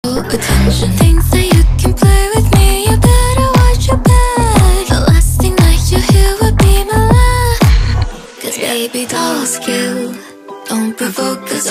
attention. Think that you can play with me, you better watch your back. The last thing that you hear would be my laugh. Cause baby dolls kill, don't provoke us.